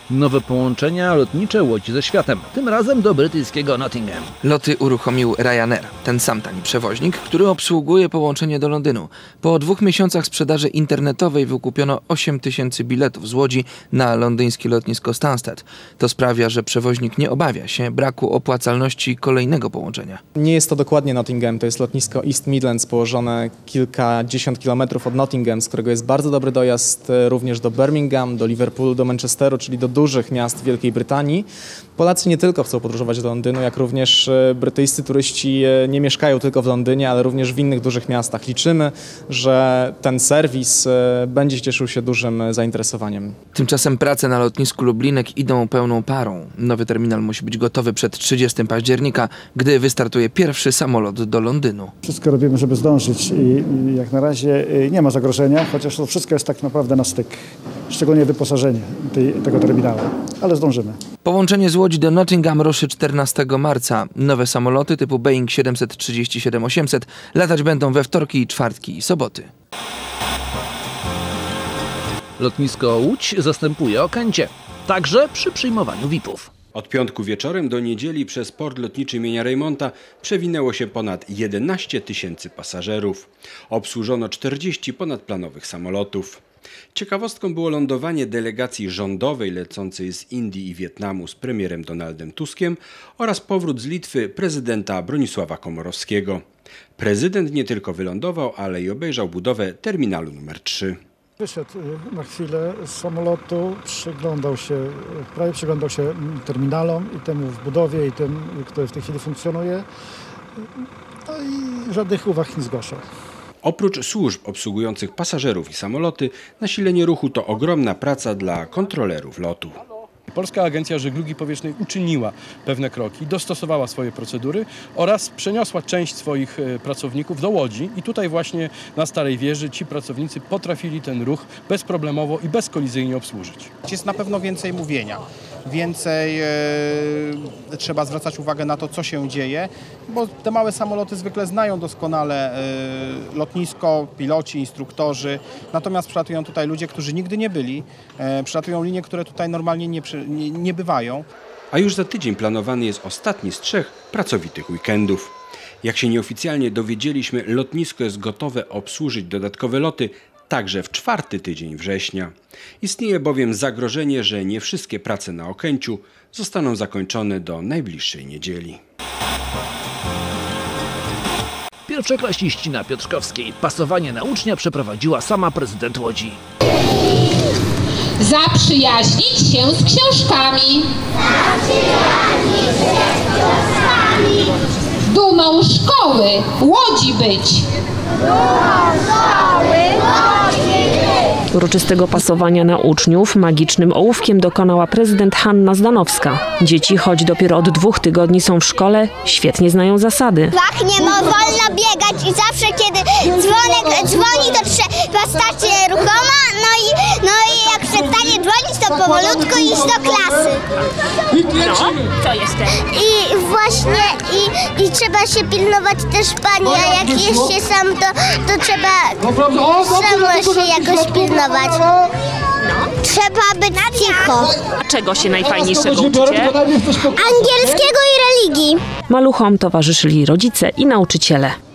Nowe połączenia lotnicze łodzi ze światem, tym razem do brytyjskiego Nottingham. Loty uruchomił Ryanair, ten sam tani przewoźnik, który obsługuje połączenie do Londynu. Po 2 miesiącach sprzedaży internetowej wykupiono 8 000 biletów z Łodzi na londyńskie lotnisko Stansted. To sprawia, że przewoźnik nie obawia się braku opłacalności kolejnego połączenia. Nie jest to dokładnie Nottingham, to jest lotnisko East Midlands położone kilkadziesiąt kilometrów od Nottingham, z którego jest bardzo dobry dojazd również do Birmingham, do Liverpoolu, do Manchesteru, czyli do dużych miast Wielkiej Brytanii. Polacy nie tylko chcą podróżować do Londynu, jak również brytyjscy turyści nie mieszkają tylko w Londynie, ale również w innych dużych miastach. Liczymy, że ten serwis będzie cieszył się dużym zainteresowaniem. Tymczasem prace na lotnisku Lublinek idą pełną parą. Nowy terminal musi być gotowy przed 30 października, gdy wystartuje pierwszy samolot do Londynu. Wszystko robimy, żeby zdążyć i jak na razie nie ma zagrożenia, chociaż to wszystko jest tak naprawdę na styk, szczególnie wyposażenie tego terminala, ale zdążymy. Połączenie z Łodzi do Nottingham ruszy 14 marca. Nowe samoloty typu Boeing 737-800 latać będą we wtorki, czwartki i soboty. Lotnisko Łódź zastępuje Okęcie, także przy przyjmowaniu VIP-ów. Od piątku wieczorem do niedzieli przez port lotniczy imienia Reymonta przewinęło się ponad 11 000 pasażerów. Obsłużono 40 ponadplanowych samolotów. Ciekawostką było lądowanie delegacji rządowej lecącej z Indii i Wietnamu z premierem Donaldem Tuskiem oraz powrót z Litwy prezydenta Bronisława Komorowskiego. Prezydent nie tylko wylądował, ale i obejrzał budowę terminalu numer 3. Wyszedł na chwilę z samolotu, prawie przyglądał się terminalom i temu w budowie i tym, który w tej chwili funkcjonuje. No i żadnych uwag nie zgłaszał. Oprócz służb obsługujących pasażerów i samoloty, nasilenie ruchu to ogromna praca dla kontrolerów lotu. Polska Agencja Żeglugi Powietrznej uczyniła pewne kroki, dostosowała swoje procedury oraz przeniosła część swoich pracowników do Łodzi i tutaj właśnie na Starej Wieży ci pracownicy potrafili ten ruch bezproblemowo i bezkolizyjnie obsłużyć. Jest na pewno więcej mówienia, więcej trzeba zwracać uwagę na to, co się dzieje, bo te małe samoloty zwykle znają doskonale lotnisko, piloci, instruktorzy, natomiast przylatują tutaj ludzie, którzy nigdy nie byli, przylatują linie, które tutaj normalnie nie bywają. A już za tydzień planowany jest ostatni z 3 pracowitych weekendów. Jak się nieoficjalnie dowiedzieliśmy, lotnisko jest gotowe obsłużyć dodatkowe loty także w 4. tydzień września. Istnieje bowiem zagrożenie, że nie wszystkie prace na Okęciu zostaną zakończone do najbliższej niedzieli. Pierwszoklasiści na Piotrkowskiej pasowanie na ucznia przeprowadziła sama prezydent Łodzi. Zaprzyjaźnić się z książkami. Dumą szkoły Łodzi być. Uroczystego pasowania na uczniów magicznym ołówkiem dokonała prezydent Hanna Zdanowska. Dzieci, choć dopiero od 2 tygodni są w szkole, świetnie znają zasady. Nie wolno biegać i zawsze kiedy dzwonek dzwoni, to trzeba stać ruchoma, no i jak przestanie dzwonić, to powolutku iść do klasy. No, co jeszcze? I właśnie i trzeba się pilnować też pani, a jak jest się sam, to trzeba samo się jakoś pilnować. Trzeba być cicho. A czego się najfajniejszego uczycie? Angielskiego i religii. Maluchom towarzyszyli rodzice i nauczyciele.